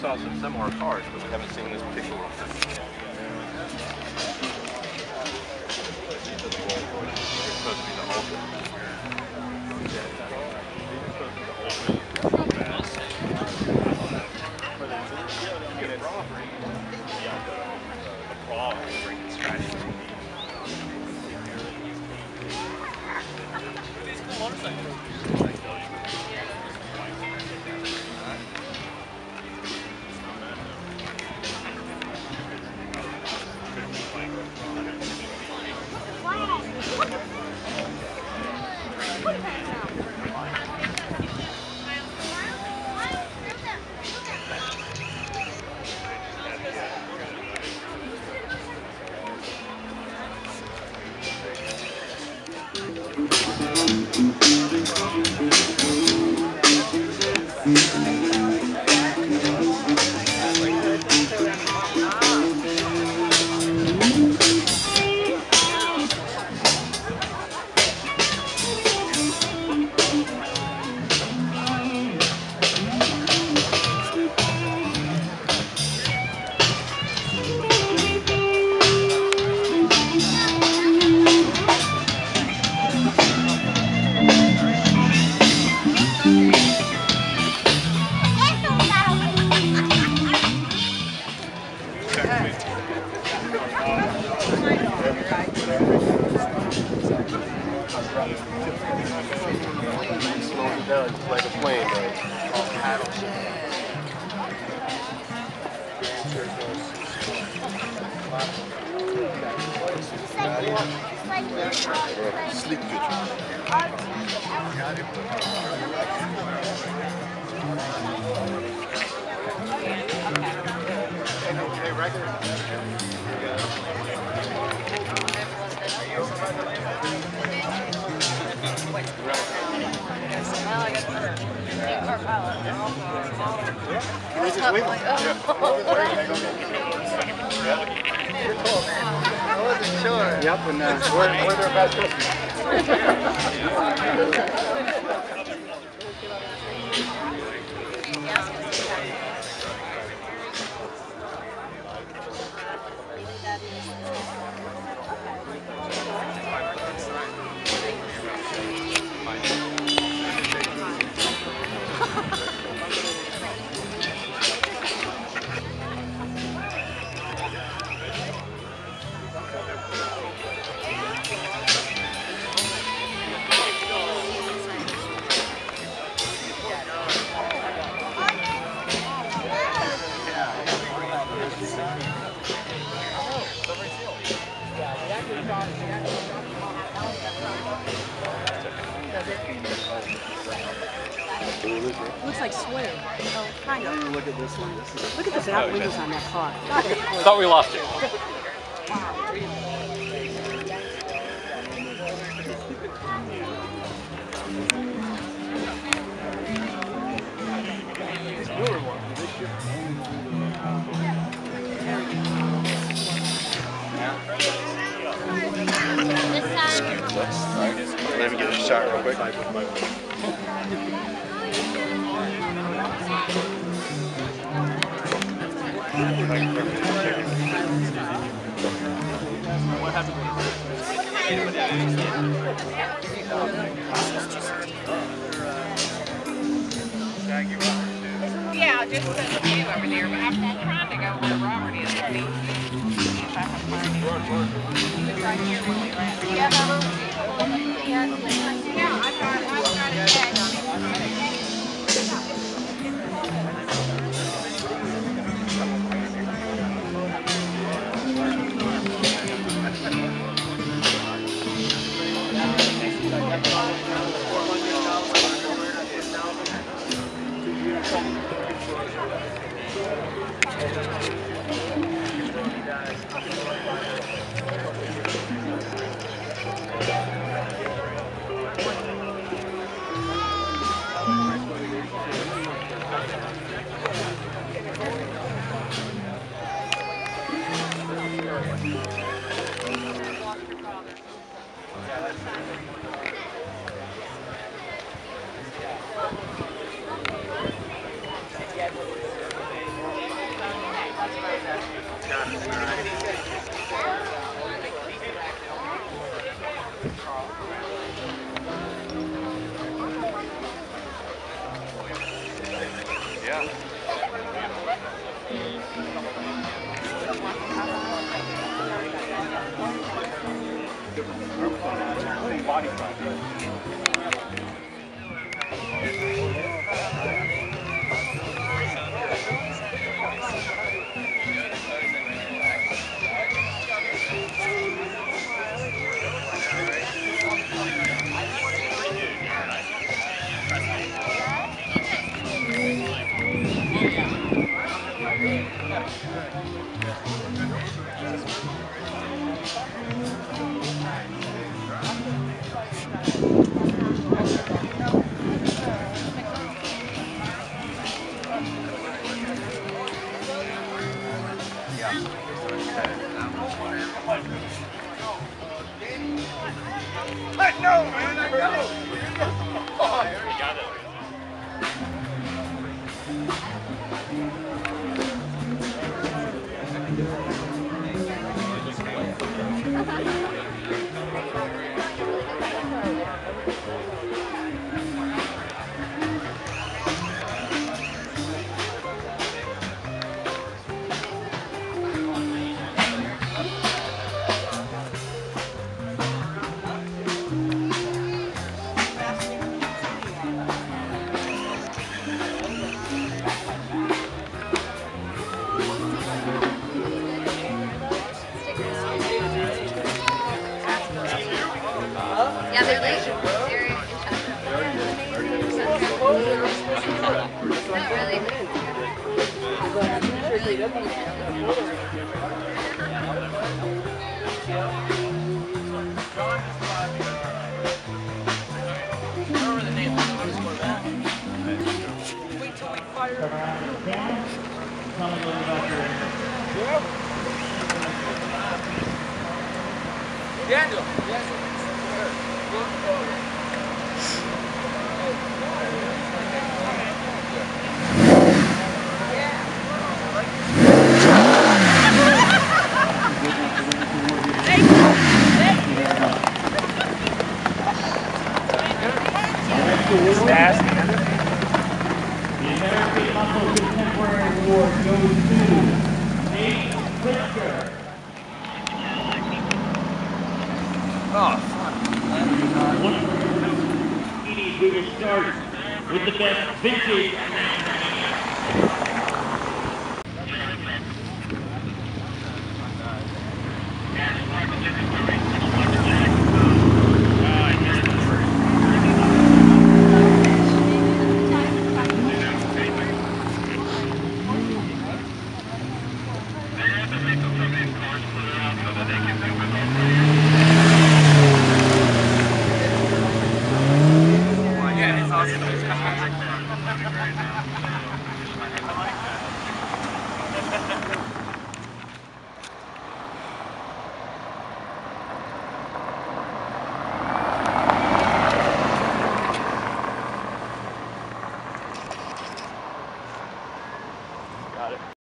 saw some similar cars, but we haven't seen this particular one. These are the Rolls Royces. They're supposed to be the Ultra. These are supposed to be the Ultra. Sleep good. I wasn't sure. Yep, and we're their best Christmas. Looks like suede. Oh, kind of. Look at this one. Look at the back windows on that car. I thought we lost it. Let me get a shot real quick. Yeah, just a few over there, but I'm trying to go where Robert is. If I can find him. It's right here where we were at. Yeah, I got it tagged on it. Yeah, they're like, The American Muscle Contemporary Award goes to Nate Pritzker. We will start with the best vintage